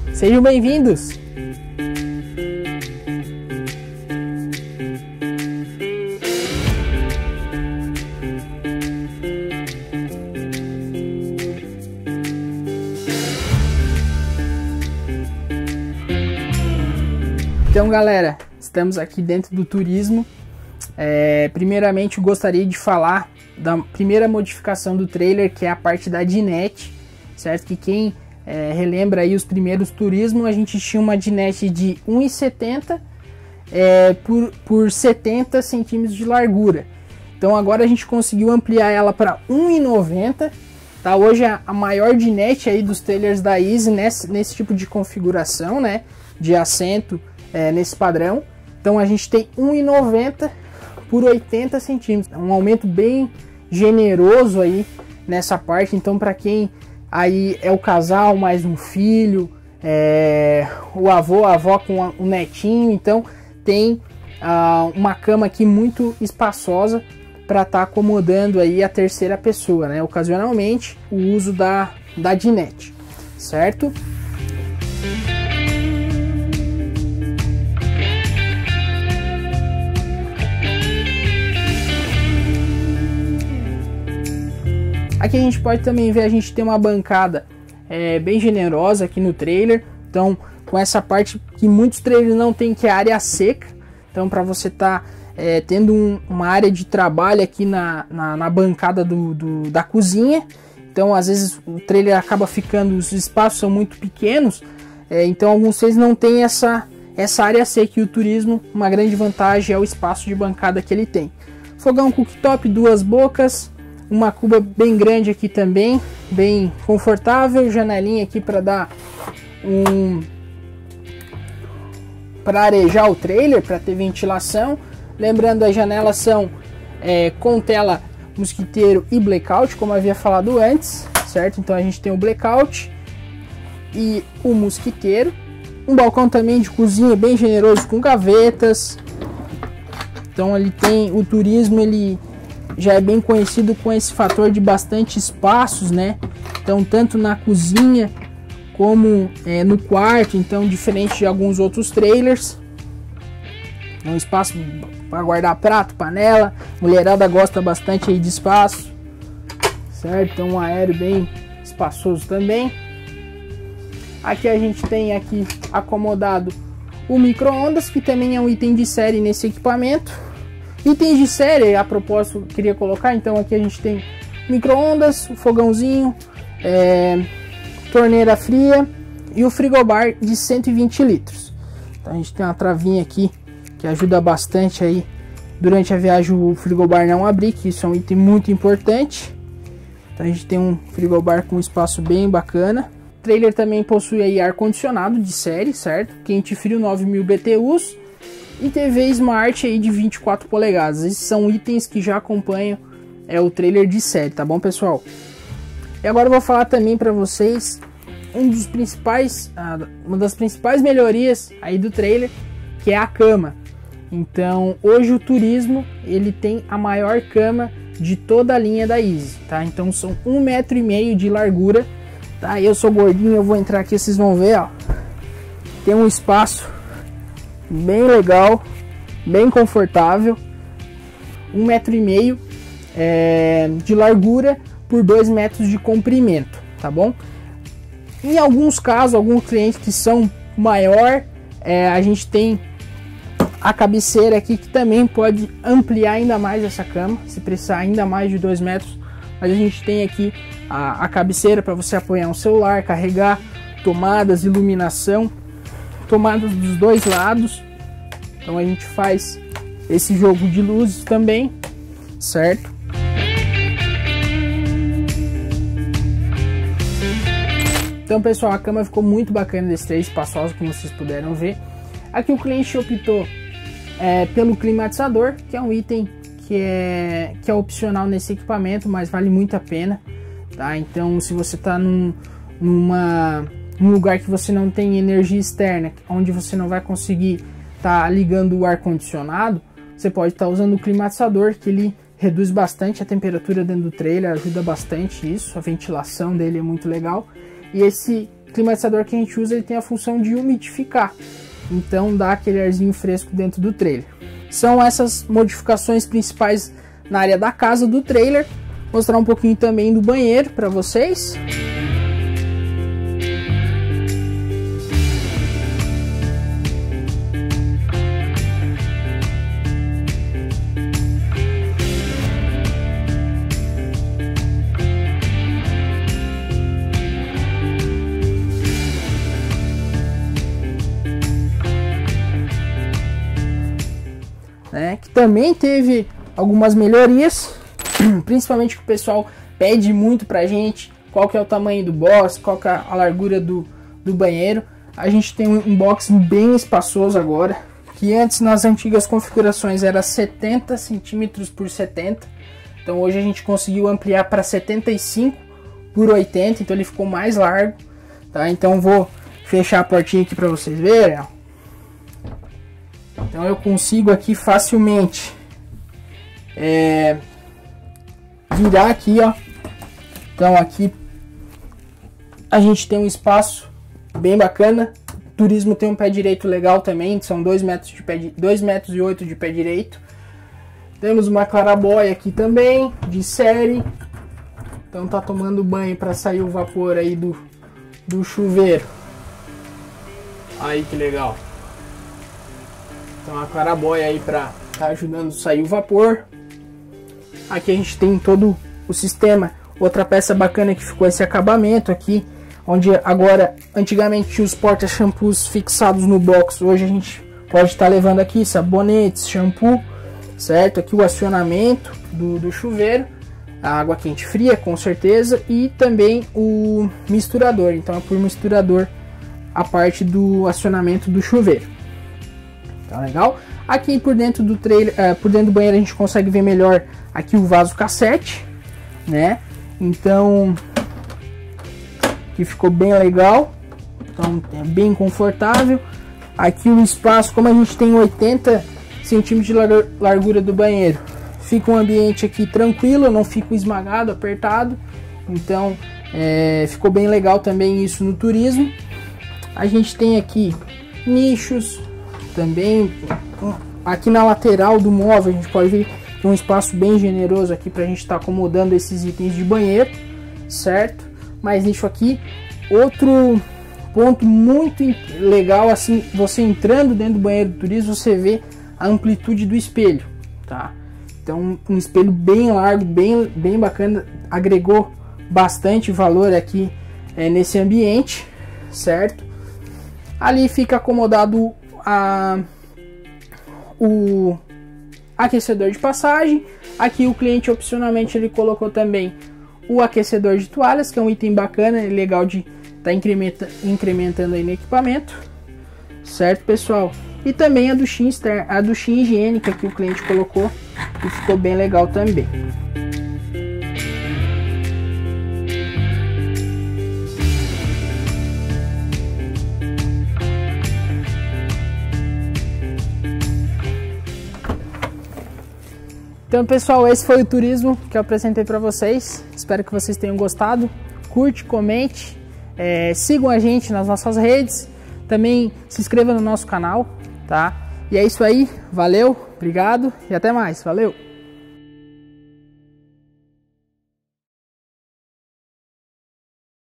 Sejam bem-vindos! Então, galera, estamos aqui dentro do turismo. Primeiramente, eu gostaria de falar da primeira modificação do trailer, que é a parte da dinette, certo? Que quem relembra aí os primeiros turismos, a gente tinha uma dinette de 1,70 por 70 centímetros de largura. Então agora a gente conseguiu ampliar ela para 1,90. Tá? Hoje é a maior dinette aí dos trailers da Easy nesse tipo de configuração, né? De assento nesse padrão. Então a gente tem 1,90 por 80 centímetros. Um aumento bem generoso aí nessa parte. Então para quem aí é o casal mais um filho, o avô, a avó com um netinho, então tem uma cama aqui muito espaçosa para estar acomodando aí a terceira pessoa, né? Ocasionalmente o uso da dinette, certo? Aqui a gente pode também ver, a gente tem uma bancada bem generosa aqui no trailer. Então, com essa parte que muitos trailers não tem, que é a área seca. Então, para você estar tendo uma área de trabalho aqui na bancada da cozinha. Então, às vezes o trailer acaba ficando, os espaços são muito pequenos. Então, alguns trailers não tem essa área seca. E o turismo, uma grande vantagem é o espaço de bancada que ele tem. Fogão cooktop, duas bocas. Uma cuba bem grande aqui também, bem confortável, janelinha aqui para dar para arejar o trailer, para ter ventilação. Lembrando, as janelas são com tela mosquiteiro e blackout, como eu havia falado antes, certo? Então a gente tem o blackout e o mosquiteiro. Um balcão também de cozinha bem generoso com gavetas. Então ele tem o turismo, ele já é bem conhecido com esse fator de bastante espaços, né? Então tanto na cozinha como no quarto, então diferente de alguns outros trailers. É um espaço para guardar prato, panela. Mulherada gosta bastante aí de espaço, certo? Então um aéreo bem espaçoso também. Aqui a gente tem aqui acomodado o micro-ondas, que também é um item de série nesse equipamento. Itens de série, a propósito, queria colocar. Então aqui a gente tem micro-ondas, o fogãozinho, torneira fria e o frigobar de 120 litros. Então a gente tem uma travinha aqui que ajuda bastante aí durante a viagem o frigobar não abrir, que isso é um item muito importante. Então a gente tem um frigobar com um espaço bem bacana. O trailer também possui aí ar condicionado de série, certo? Quente frio 9000 BTUs. E TV Smart aí de 24 polegadas. Esses são itens que já acompanham o trailer de série, tá bom, pessoal? E agora eu vou falar também para vocês uma das principais melhorias aí do trailer, que é a cama. Então, hoje o turismo, ele tem a maior cama de toda a linha da Easy, tá? Então são 1,5 m de largura, tá? Eu sou gordinho, eu vou entrar aqui, vocês vão ver, ó. Tem um espaço bem legal, bem confortável, 1,5 m de largura por 2 metros de comprimento, tá bom? Em alguns casos, alguns clientes que são maior, a gente tem a cabeceira aqui que também pode ampliar ainda mais essa cama, se precisar ainda mais de 2 metros. Mas a gente tem aqui a cabeceira para você apoiar um celular, carregar, tomadas, iluminação, tomadas dos dois lados. Então a gente faz esse jogo de luzes também, certo? Então, pessoal, a cama ficou muito bacana desse trailer, espaçosa, como vocês puderam ver. Aqui o cliente optou pelo climatizador, que é um item que é opcional nesse equipamento, mas vale muito a pena, tá? Então, se você está num lugar que você não tem energia externa, onde você não vai conseguir estar ligando o ar condicionado, você pode estar usando o climatizador, que ele reduz bastante a temperatura dentro do trailer, ajuda bastante isso, a ventilação dele é muito legal. E esse climatizador que a gente usa, ele tem a função de umidificar, então dá aquele arzinho fresco dentro do trailer. São essas modificações principais na área da casa do trailer. Mostrar um pouquinho também do banheiro para vocês. Que também teve algumas melhorias, principalmente que o pessoal pede muito pra gente, qual que é o tamanho do box, qual que é a largura do banheiro. A gente tem um box bem espaçoso agora, que antes nas antigas configurações era 70 centímetros por 70, então hoje a gente conseguiu ampliar para 75 por 80, então ele ficou mais largo, tá? Então vou fechar a portinha aqui para vocês verem, ó. Então eu consigo aqui facilmente virar aqui, ó. Então aqui a gente tem um espaço bem bacana. O Turismo tem um pé direito legal também, são 2 metros de 2,8 metros de pé direito. Temos uma clarabóia aqui também, de série. Então tá tomando banho para sair o vapor aí do chuveiro. Aí que legal. Então a clarabóia aí para tá ajudando a sair o vapor. Aqui a gente tem todo o sistema. Outra peça bacana que ficou esse acabamento aqui, onde agora antigamente tinha os porta-shampoos fixados no box. Hoje a gente pode estar levando aqui sabonetes, shampoo, certo? Aqui o acionamento do chuveiro, a água quente fria com certeza, e também o misturador. Então é por misturador a parte do acionamento do chuveiro. Tá legal? Aqui por dentro do trailer, por dentro do banheiro a gente consegue ver melhor aqui o vaso cassete, né? Então aqui ficou bem legal, então é bem confortável. Aqui o espaço, como a gente tem 80 centímetros de largura do banheiro, fica um ambiente aqui tranquilo, não fica esmagado, apertado. Então ficou bem legal também isso no Turismo. A gente tem aqui nichos também. Aqui na lateral do móvel a gente pode ver que tem um espaço bem generoso aqui para a gente estar acomodando esses itens de banheiro, certo? Mais nicho aqui. Outro ponto muito legal, assim, você entrando dentro do banheiro do Turismo, você vê a amplitude do espelho, tá? Então um espelho bem largo, bem bacana, agregou bastante valor aqui nesse ambiente, certo? Ali fica acomodado o aquecedor de passagem. Aqui o cliente opcionalmente ele colocou também o aquecedor de toalhas, que é um item bacana, é legal de estar incrementando aí no equipamento, certo, pessoal? E também a duchinha externa, a duchinha higiênica que o cliente colocou, que ficou bem legal também. Então, pessoal, esse foi o Turismo que eu apresentei para vocês. Espero que vocês tenham gostado. Curte, comente, sigam a gente nas nossas redes. Também se inscreva no nosso canal, tá? E é isso aí. Valeu, obrigado e até mais. Valeu!